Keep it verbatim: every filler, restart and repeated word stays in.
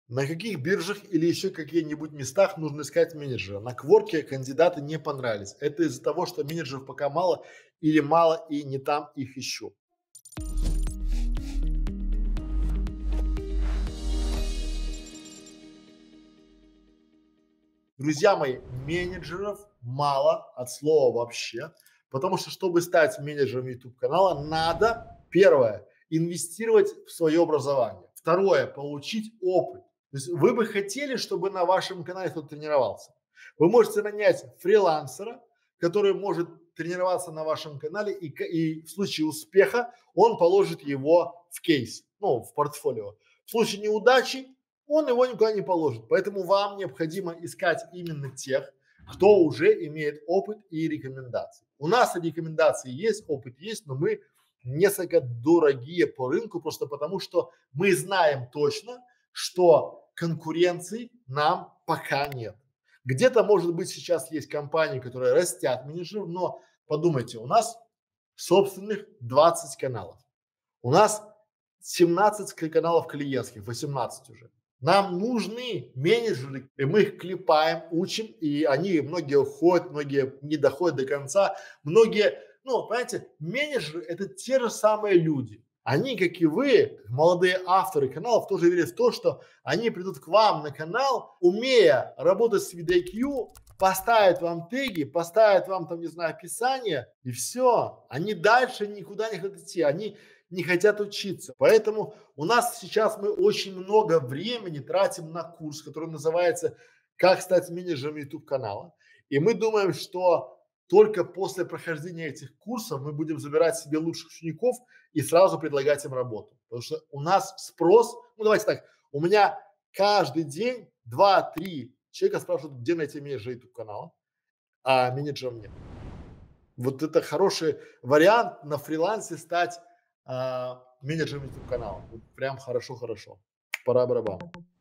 На каких биржах или еще каких-нибудь местах нужно искать менеджера? На Кворке кандидаты не понравились. Это из-за того, что менеджеров пока мало или мало и не там их ищу. Друзья мои, менеджеров мало от слова вообще, потому что, чтобы стать менеджером YouTube канала, надо, первое, инвестировать в свое образование. Второе, получить опыт. То есть вы бы хотели, чтобы на вашем канале кто-то тренировался. Вы можете нанять фрилансера, который может тренироваться на вашем канале, и, и в случае успеха он положит его в кейс, ну, в портфолио. В случае неудачи он его никуда не положит. Поэтому вам необходимо искать именно тех, кто уже имеет опыт и рекомендации. У нас рекомендации есть, опыт есть, но мы несколько дорогие по рынку, просто потому что мы знаем точно, что конкуренции нам пока нет. Где-то, может быть, сейчас есть компании, которые растят менеджеров, но подумайте, у нас собственных двадцать каналов. У нас семнадцать каналов клиентских, восемнадцать уже. Нам нужны менеджеры, и мы их клепаем, учим, и они, многие уходят, многие не доходят до конца, многие, ну, понимаете, менеджеры – это те же самые люди. Они, как и вы, молодые авторы каналов, тоже верят в то, что они придут к вам на канал, умея работать с видео, поставят вам теги, поставят вам там, не знаю, описание, и все. Они дальше никуда не хотят идти, они не хотят учиться. Поэтому у нас сейчас мы очень много времени тратим на курс, который называется «Как стать менеджером YouTube канала». И мы думаем, что только после прохождения этих курсов мы будем забирать себе лучших учеников и сразу предлагать им работу. Потому что у нас спрос, ну давайте так, у меня каждый день два-три человека спрашивают, где найти менеджера YouTube канала, а менеджером нет. Вот это хороший вариант на фрилансе стать а, менеджером YouTube канала. Вот прям хорошо-хорошо. Пора барабан.